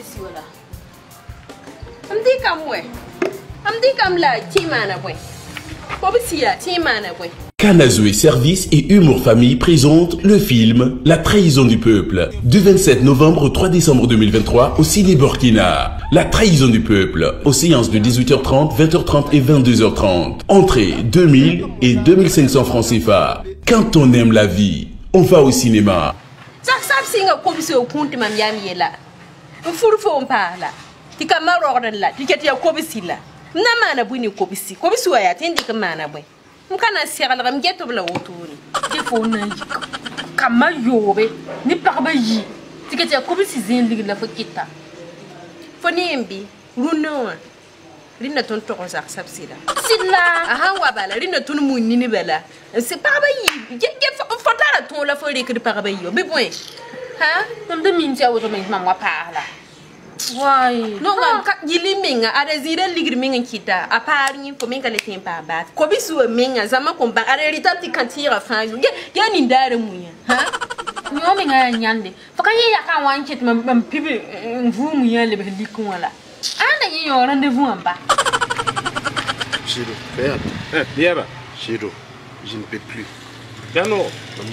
bisi wala. Amdi kam we. Amdi kam la timana we. Ko bisi ya timana we. Kanazoué Service et Humour Famille présente le film La trahison du peuple du 27 novembre au 3 décembre 2023 au Ciné Burkina. La trahison du peuple aux séances de 18h30, 20h30 et 22h30. Entrée 2000 et 2500 francs CFA. Quand on aime la vie, on va au cinéma. Sab singa ko bisi o kunti mam yami la. Furfo on parla. Ti kamaro la, ti ketia ko bisi la. Na mana buni ko bisi. Ko bisi wa ya tindi ka mana bwe. Mkana siya la mgeto bla woturi. Defo na kama yobe ni parba yi. Tiketi ya kobi si zindig la fokita. Foni mbi runoa. Rina ton to sak sapsida. Silla. Aha wa bala rina ton munni ni bala. C'est parba yi. Je fotala ton la fori que de parba yi. Be point. Ha? Tom de minti a woto men mamwa parla. Why? No nga yili minga ada zira ligri minga kita apari ko minga le tempa ba ko bisu minga zama ko ba ada ritati kantira fa ya ni ndare munya ha nyo minga nyande faka ye ya kan wan kit mam pibi mvu munya le be likun wala anda ye yo rendez-vous en bas. Chido, regarde. Viens. Chido, je ne peux plus. Gano.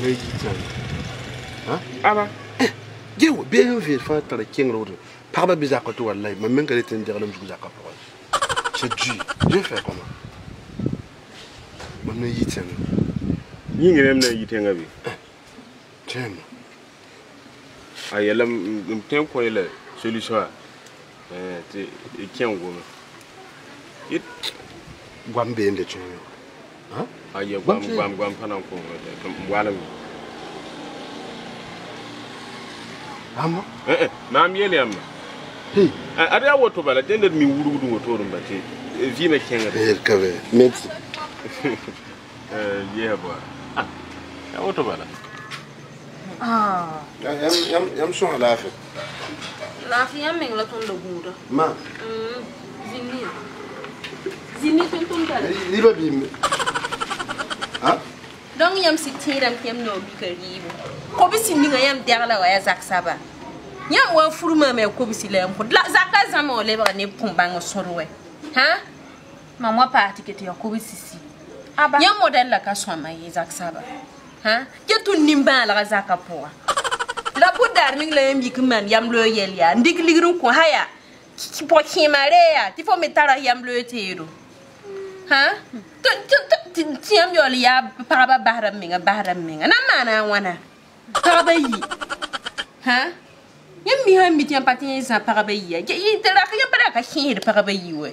Hein? Ah bah. Yo, bien vu, faire ta king road. Parba bizarre to wallahi, ma même qu'elle était une derrière le bizarre pour c'est Dieu. Je fais comment? Mon yitien. Yingi nem na yitenga bi. Tiens. Ah yalla m'ten ko yela solution. Te kien go. It Gwambe ende tiens. Hein? Ah ya gwam panan ko wala. Amo? Mam yele am. Hey. Ada woto bala dende mi wurudu woto rum bate. Vi me kenga. Kawe. Merci. Yeah boy. Ah. Ya woto bala. Ah. Yam so alafi. Lafiya men la ton do guda. Ma. Zini. Zini ton bala. Liba bi. Hein? donc yam sitiram kem no bi karibu ko bisi ninga yam derla wa ya zaksaba yam wa furuma me ko bisi la yam ko zakka zama o lebra ne pumbang sorwe ha Mamwa parti kete ya ko bisi si. Aba yam model la ka soma yi zaksaba ha ke tun nimba la zakka poa la podar ming la yam yikman yam lo yel ya ndik ligrun ko haya ki po kimare ya ti fo metara yam lo teedo ha tiam yo ya paraba bahram minga na mana wana paraba yi ha yam mi ha mi tiam patin sa paraba yi ya tera ka yam ka hin paraba yi we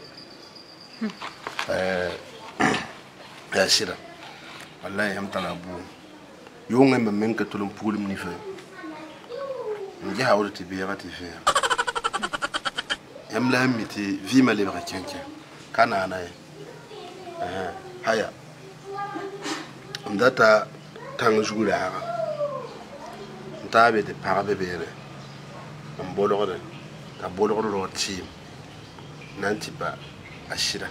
ya sira wallahi yam talabu yo ngam men ka tulum pulum ni fe ngi hawru ti biya ti fe yam la mi ti vi ma le ba kenken kana na haya ndata tang jura ntabe de parabe bere mbolo de ta bolo ro ti nanti ba ashira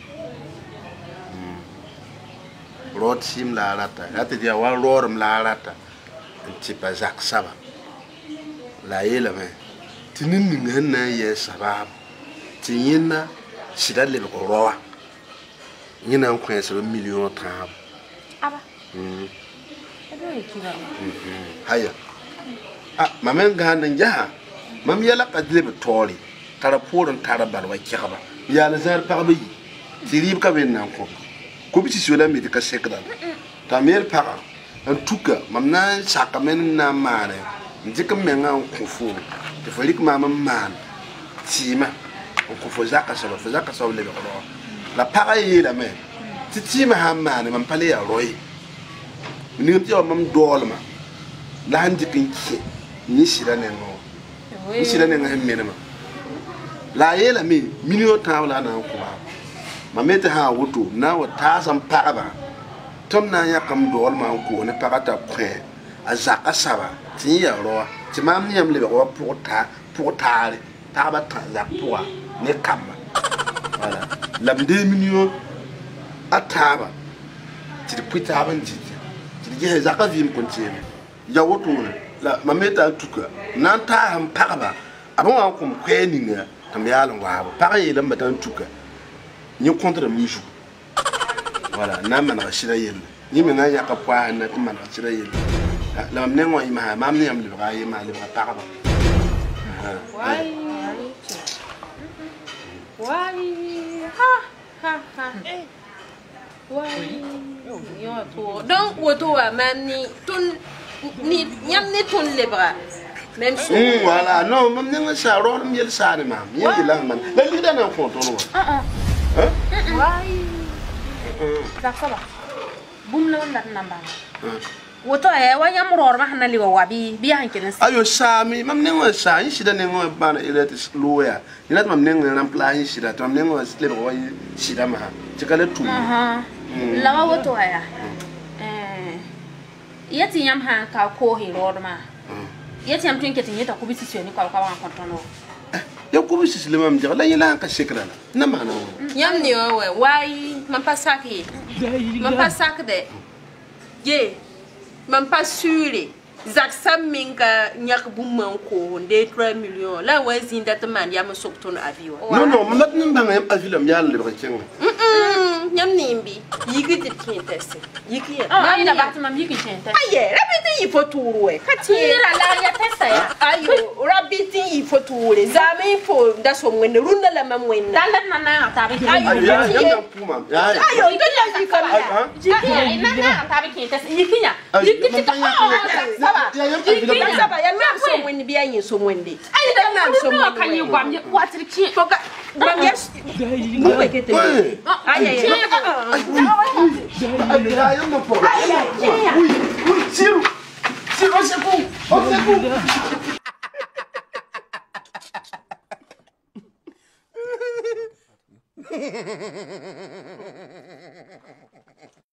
ro tim la rata rata dia wa rorum la rata nti ba jak saba la yela me tinin nin na ye sabab tinina shida le ko rowa nyina nkwense $1 million tab Aba. Ado ikira. Haya. Ah, mamen ganan jaha. Mam yala kadle be tori. Tara poron tara balwa kiyaba. Yala zar parbi. Tirib ka ben nan ko. Ko bi ci wala mi ka sekran. Ta mer para. En tout cas, mam na saka men na mare. Ndika men ngan ko fu. Te folik mama man. Tima. Ko fo zaka so le ko. La pareille la main. Titi ma hamane man pale ya roy. Ni ti o mam dolma. La handi pinki ni sira ne no. Ni sira ne ngam menema. La yela mi minio tawla na ko ba. Ma mete ha wuto na wa tasam paraba. Tom na ya kam dolma ko ne parata pre. Azaka saba ti ya ro. Ti mam ni am le ko portale. Taba ta za poa ne kama. Voilà. Lam 2 millions ataba ti puita ban ti je zaka vim kontine ya woto la mameta tuka nan ta ham paraba Avant on comme queening comme yalla wa pareil là matan tuka ni contre mijo voilà na man rashira yel ni me na ya ka kwa na ti man rashira yel la mne ngo ima ma mne am libra yi ma libra pa ba why ha why yo to donc woto wa mamni tun ni nyam ni tun libra même chose voilà non mam ne sa ro mi yel sa ni mam yel la man la li da na fon to no why zakaba bum la ndat namba woto wa yam ror ma hanali wa bi hankin ayo sami mam ne ngo sa yin shida ne ngo bana ile loya ila mam ne ngo ran plan yin shida to mam ne ngo le bo yin shida ma tikale tu lawa woto ya yati yam han ka ko hi ror ma yati yam tinke tin yata ku bisi ni kwa wa kontono ya ku bisi le mam la yin la ka shekra na ma na yam ni we why man pasaki man pasak de ye man pas sûr zak sam minga nyak bu man ko de 3 millions la wa zinda te man yam sok ton avion non mat nim banga yam avion yalla le ba cenga nyam nimbi yigi de kintese yigi ah ina bat mam yigi kintese aye rabiti yi foturu we katira la ya testa ya ayo rabiti yi foturu zame fo da so ngene runda la mam ngene dalat na na ta bi ayo yam puma ayo to la yi kan jiki na na ta bi kintese yigi nya yigi ti saba ya na so ngene bi anyi so ngene ayi da na so ngene kan yi gwam watriki to ka gwam yes mu be kete aye ayo mo po oui siru siru c'est bon